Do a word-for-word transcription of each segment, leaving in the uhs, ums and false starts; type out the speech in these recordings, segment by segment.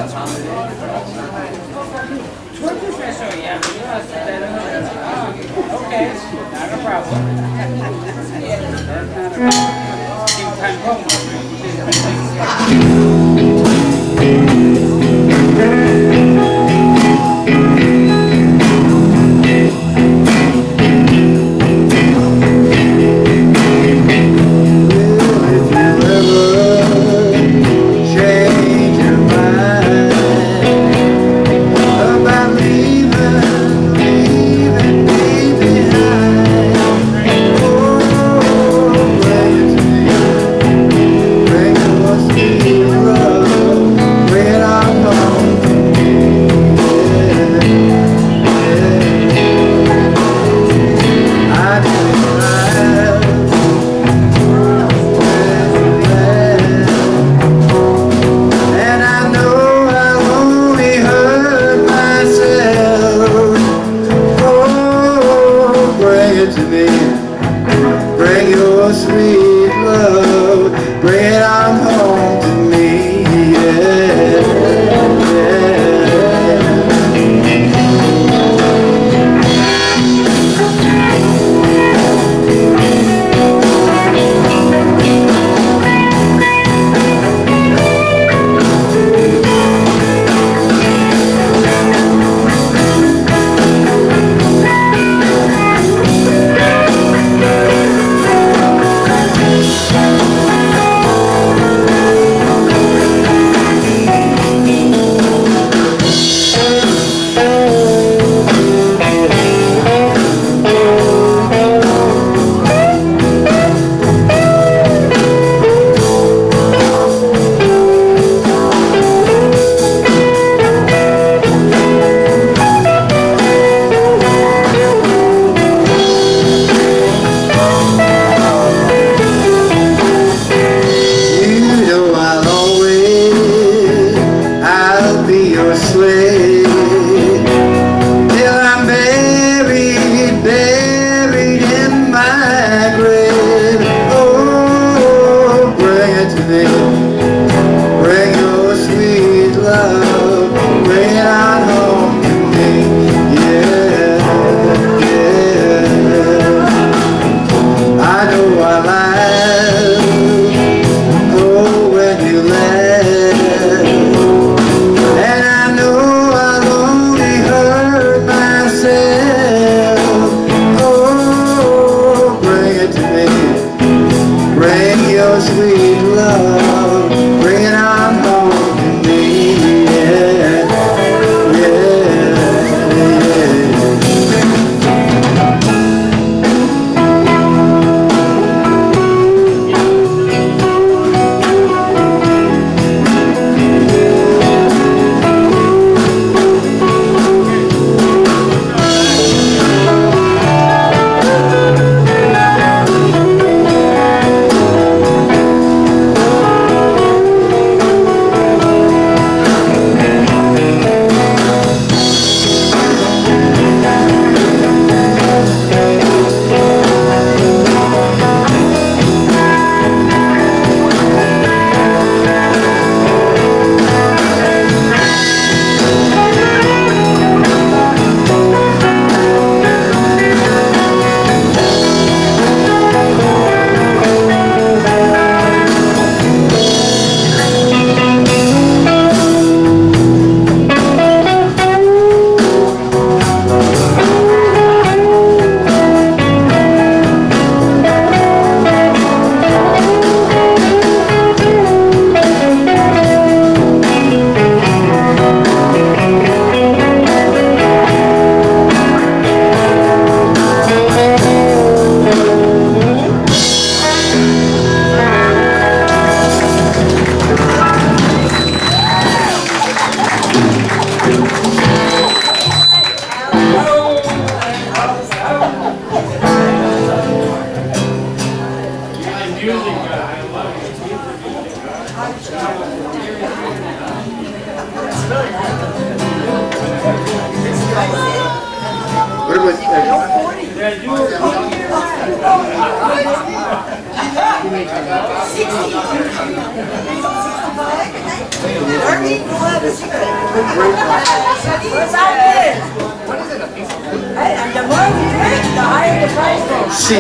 Official, yeah. Okay, not a problem. That's not a problem. Keep time home. sixty. Sí.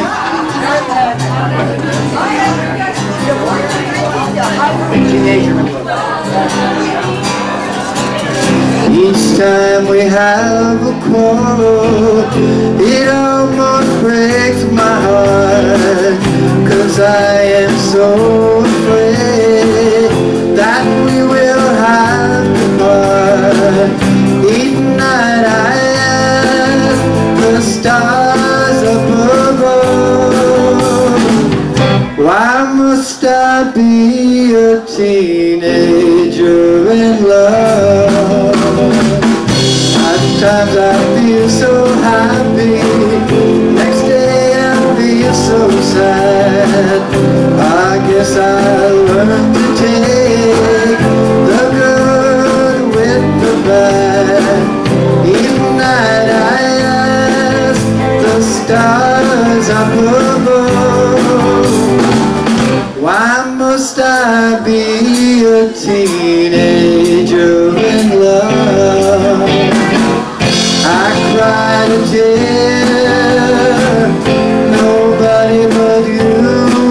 Each time we have a quarrel, it almost breaks my heart, 'cause I am so afraid that we will have to part. Each night I ask the stars up above, why must I be a teenager in love? Sometimes I feel so happy, next day I feel so sad. I guess I learned to take the good with the bad. Each night I ask the stars up above, why must I be a teenager in love? I cried a tear, nobody but you.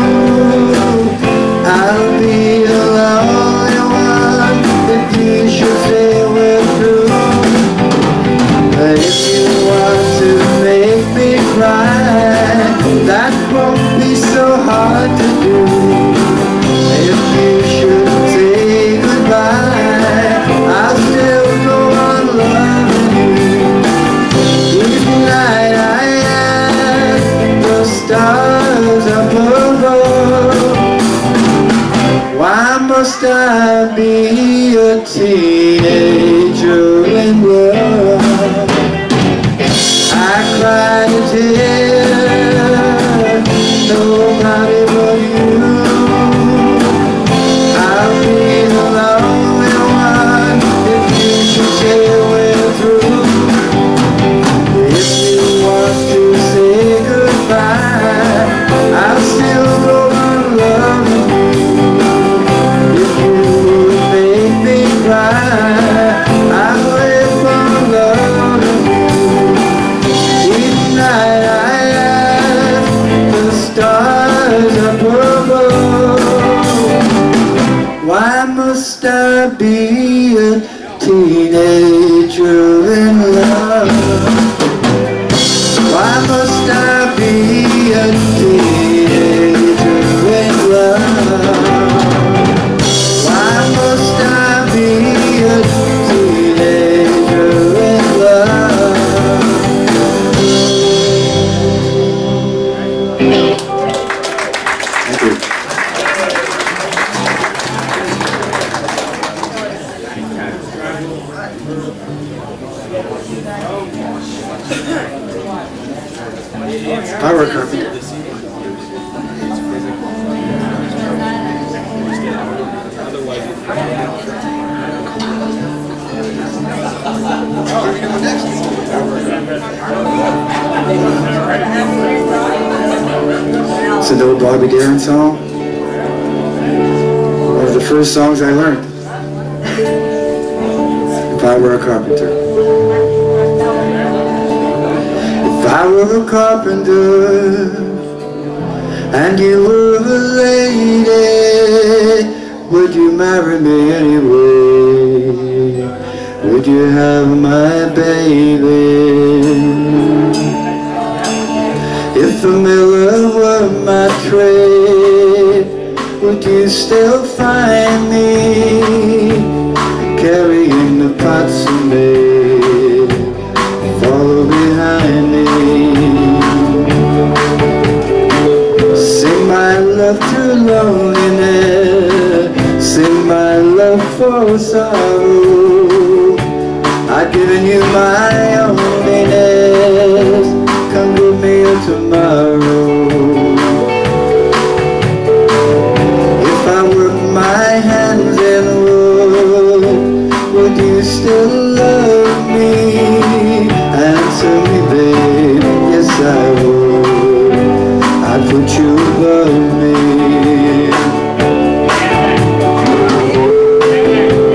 I'll be the only one if you should say we're through. But if you want to make me cry, that won't be so hard to do. If you should say goodbye, I'll still go on loving you. Each night I ask the stars up above, why must I be a teenager in love? I cried a tear, nobody but you. I'll be the lonely one if you should say we're through. If you want to say goodbye, I'll still go on loving you. If you would make me cry, I'll live on loving you. Each night I ask the stars up above, why must I be a teenager in love? Why must I be a teenager in love? Why must I be a teenager in love? Thank you. Power carpet. It's an old Bobby Darin song. One of the first songs I learned. If I were a carpenter. If I were a carpenter and you were a lady, would you marry me anyway? Would you have my baby? If a miller were my trade, would you still find me carrying the pots of milk? Follow behind me. Sing my love to loneliness, sing my love for sorrow. I've given you my loneliness, come give me a tomorrow. If I work my hands in wood, would you still love me? Answer me, babe, yes I would. I'd put you above me.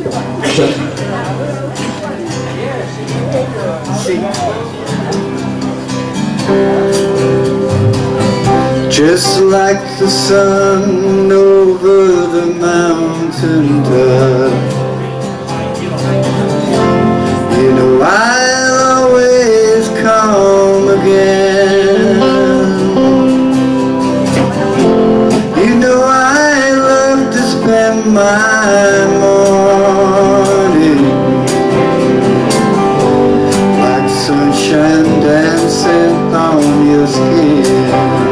Just like the sun over the mountain top, you know I'll always come again. You know I love to spend my morning like sunshine dancing on your skin.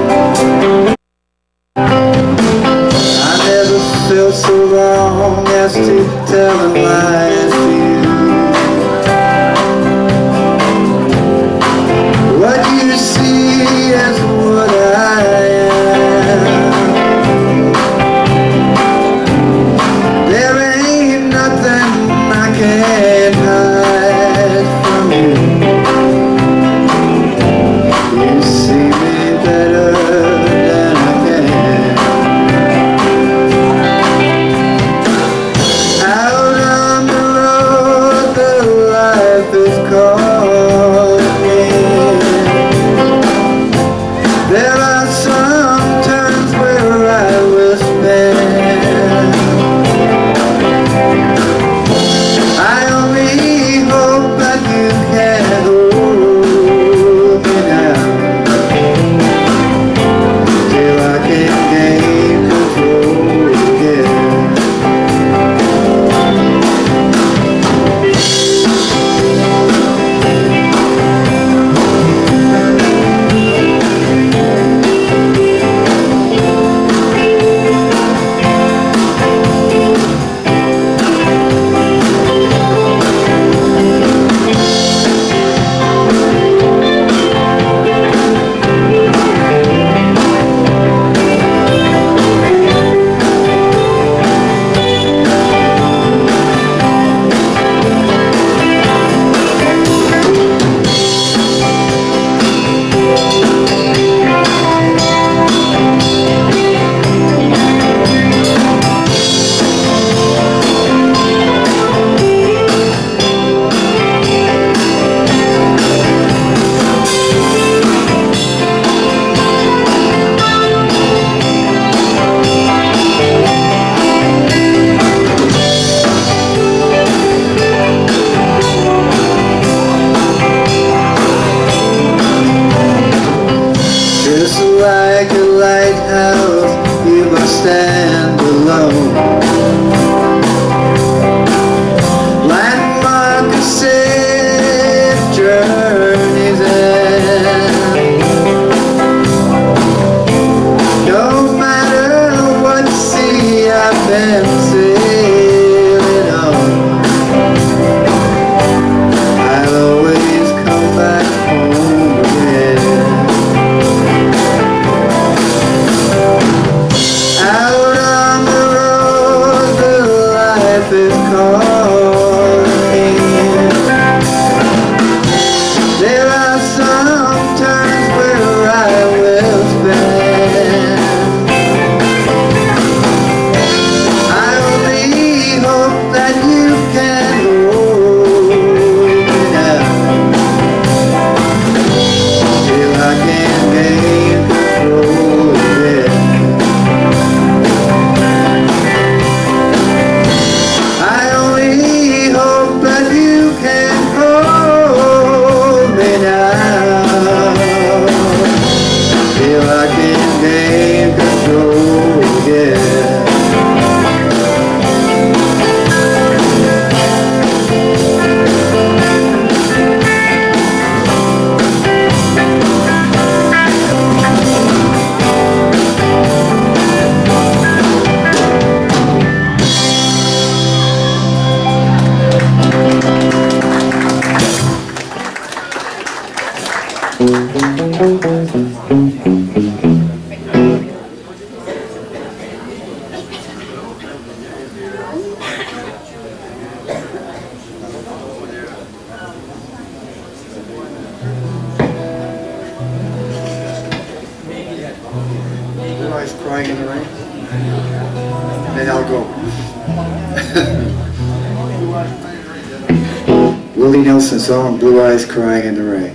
I never felt so wrong as to tell lies to you. What you see is what I am. There ain't nothing I can't hide from you. You see me better than I can. Out on the road, the life is calling me. There are some turns where I will spend. I only hope that you can hold me now till I can gain control again. Just like a lighthouse, you must stand alone. Landmark a safe journey's end. No matter what sea I've been sailing on, I'll always come back home again. Out on the road, the life is calling. There are some turns where I will spend. I only hope that you can hold me now till I can gain control again. I only hope that you can hold me now till I can gain control again. Everybody's crying in the rain. Then I'll go. Willie Nelson song, Blue Eyes Crying in the Rain.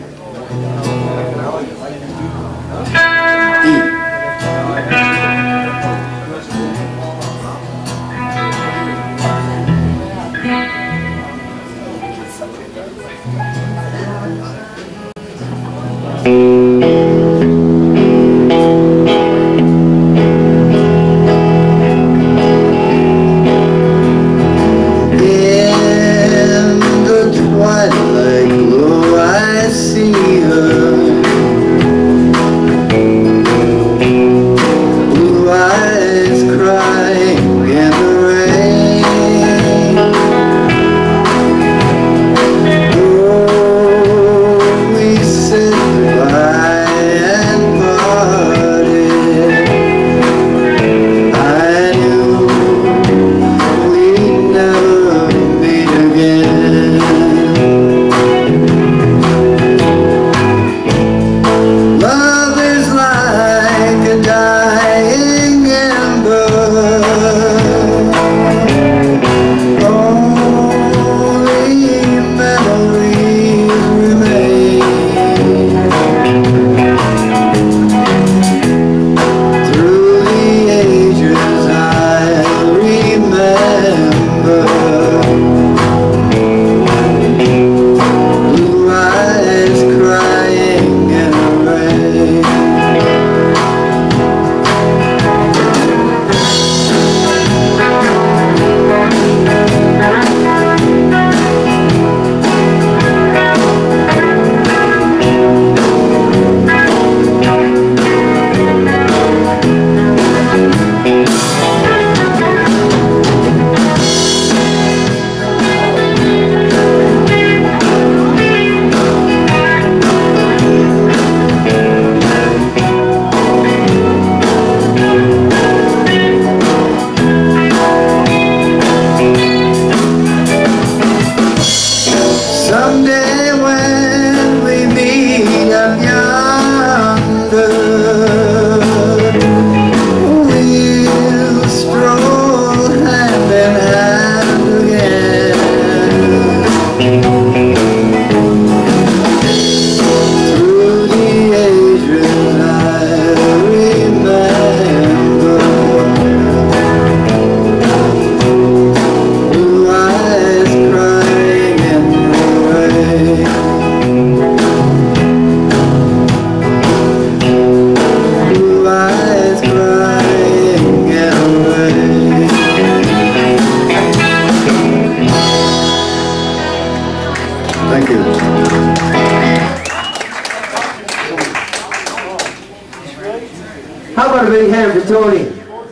How about a big hand for Tony?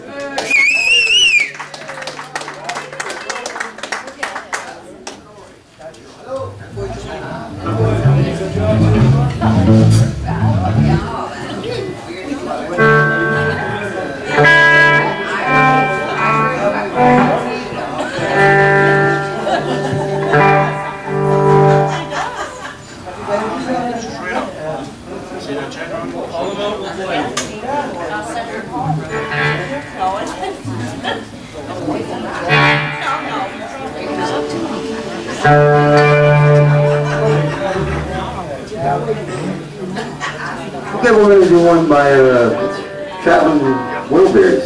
Okay, we're going to do one by uh, Chapman Wilberys.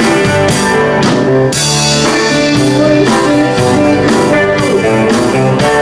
We'll be right back.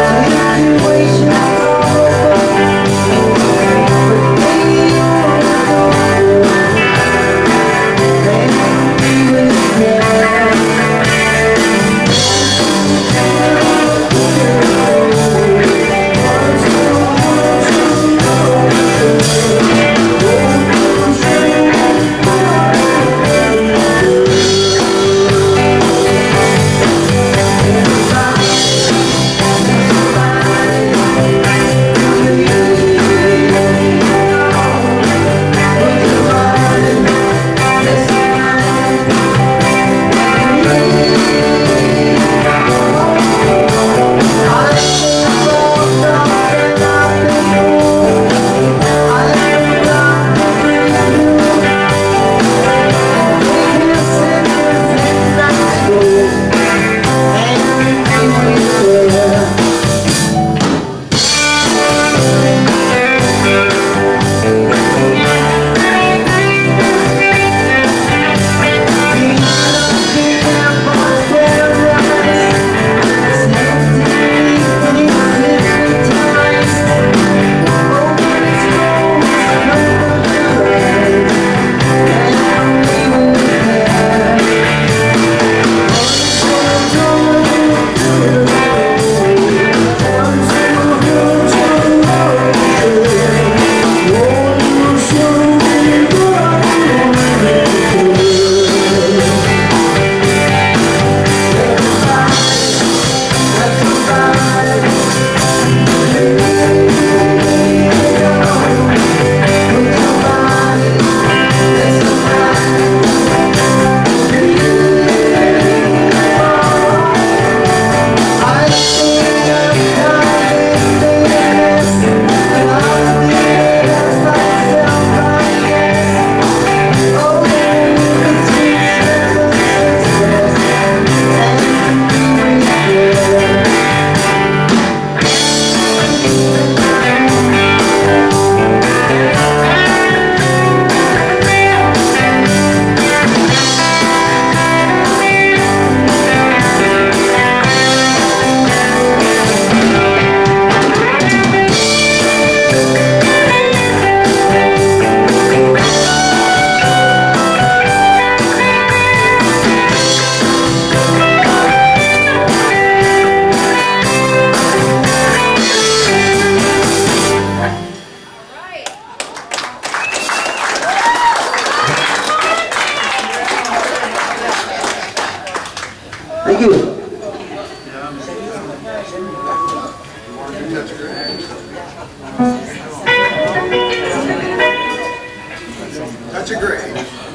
Touch of gray.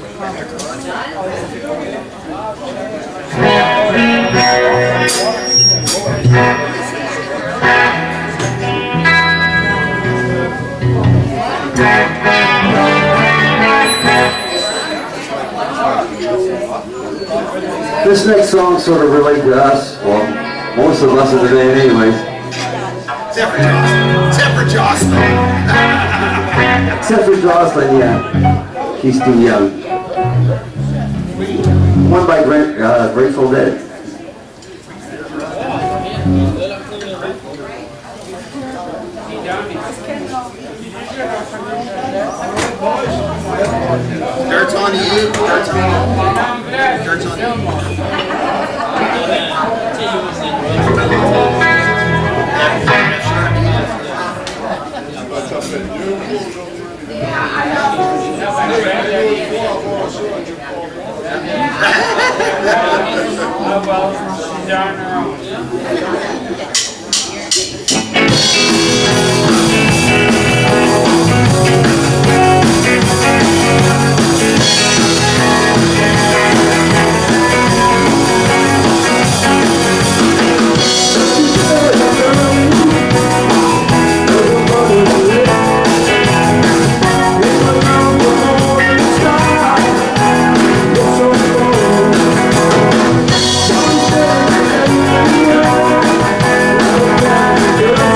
This next song sort of relates to us, well, most of us in the band anyways. Except for Jocelyn. Except for Jocelyn. Except for Jocelyn, yeah. She's too young. One by Gra uh, Grateful Dead. Dirt's on you. Dirt's on you. Dirt's on you. Oh well, she's on her own. Girl,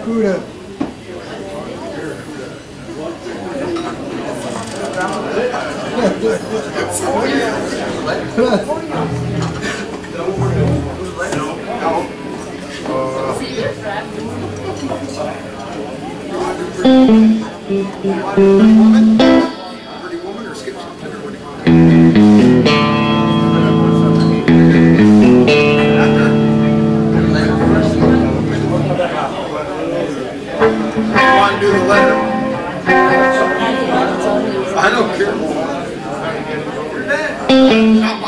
Barracuda. Woman? Pretty woman or skip I want to do the letter. I don't care. Not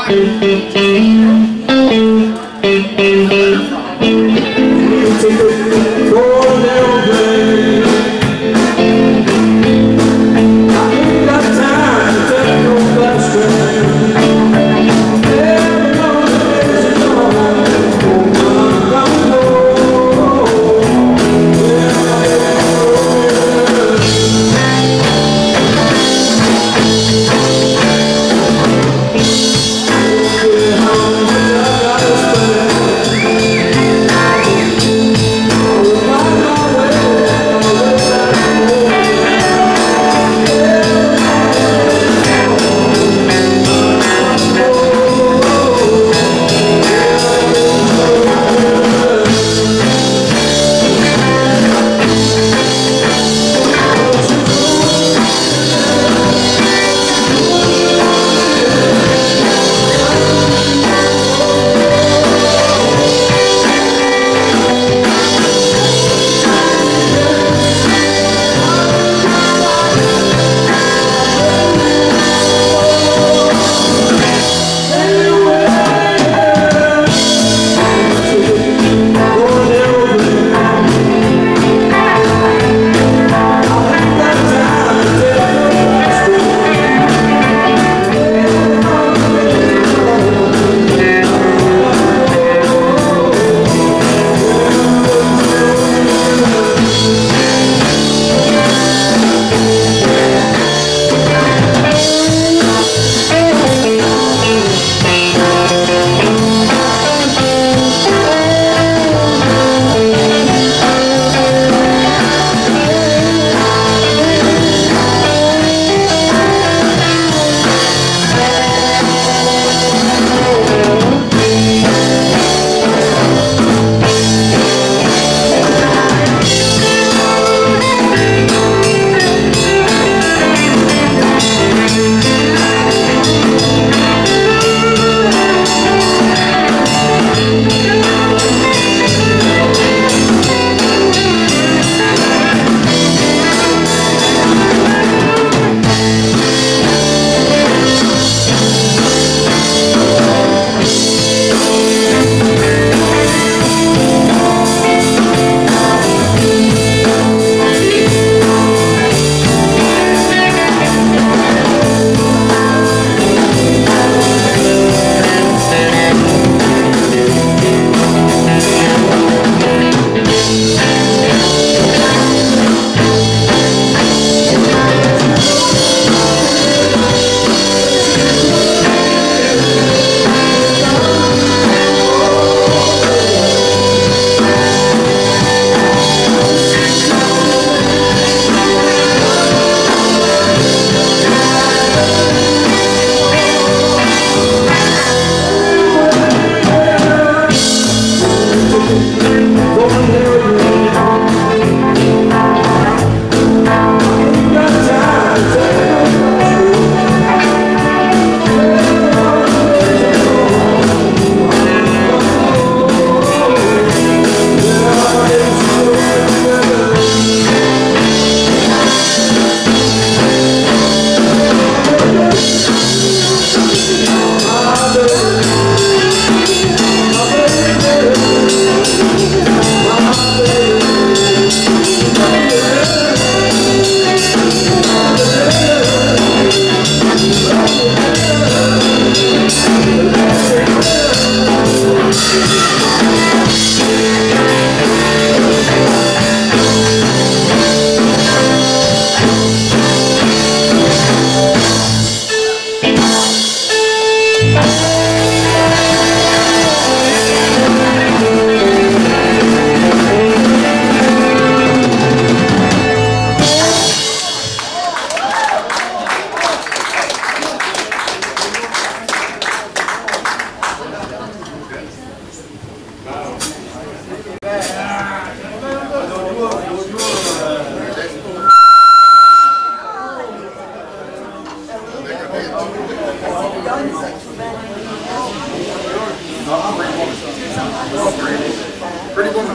Pretty woman.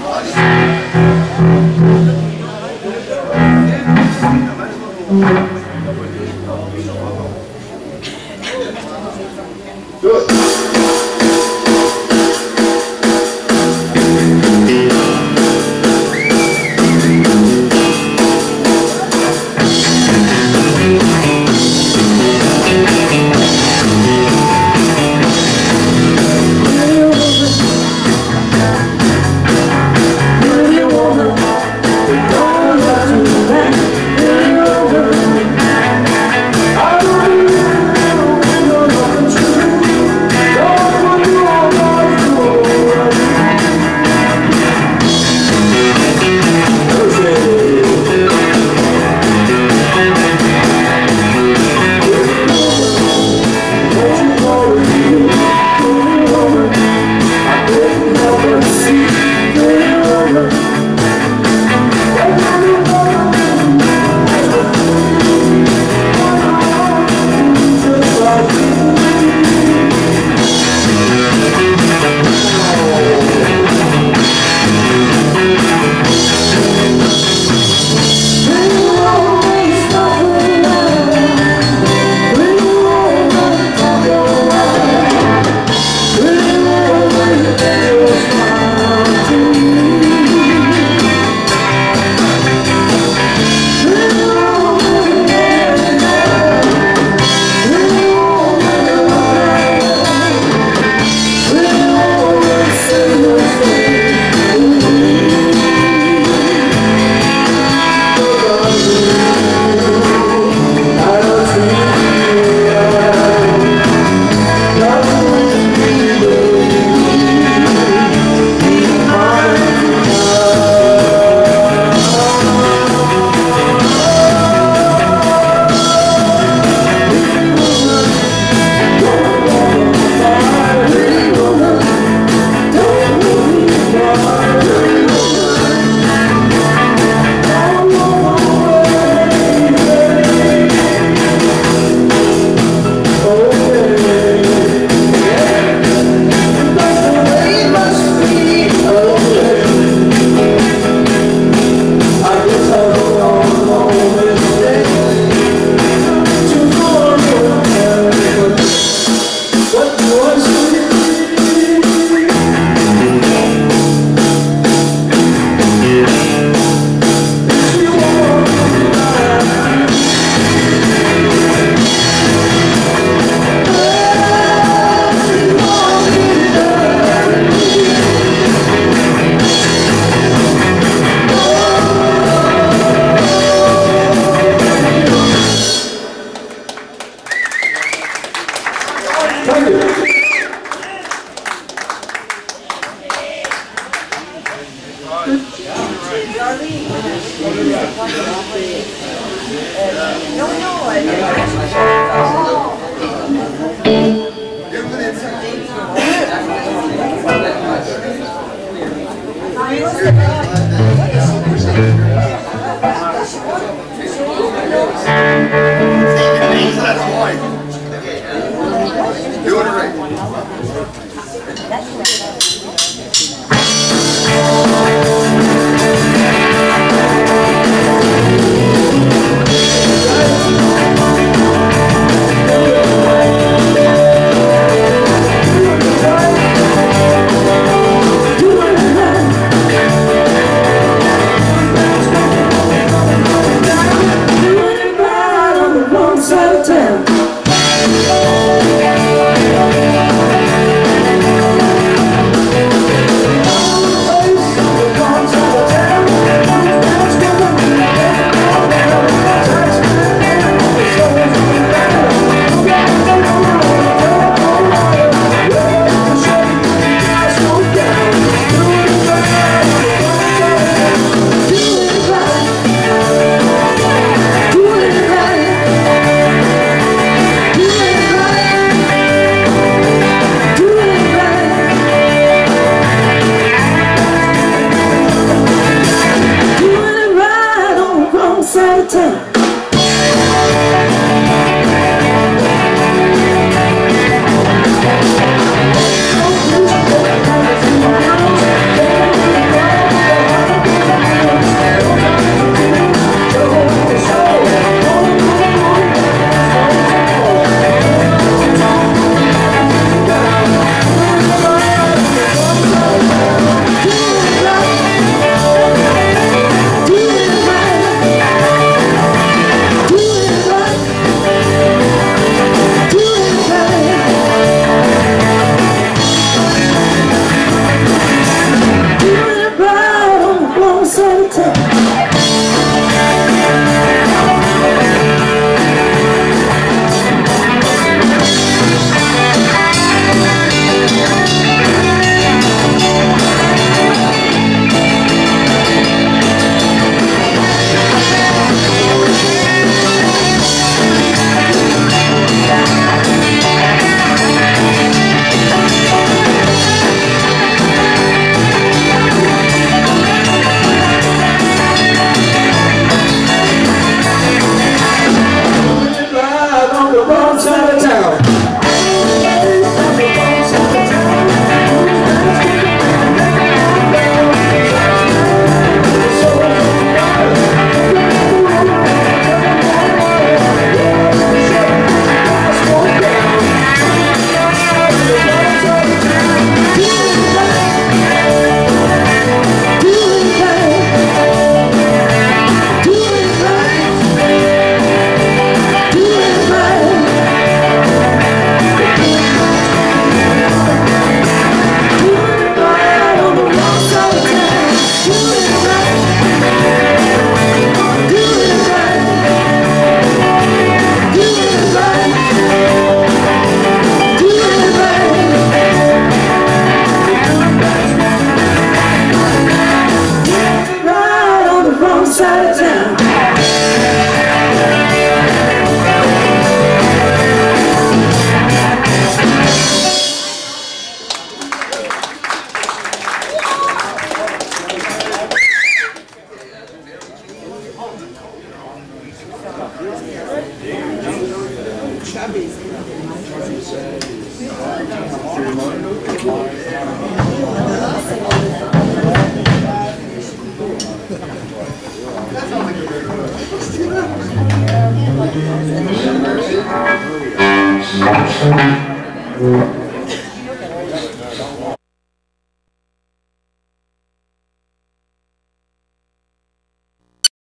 Good. Thank you.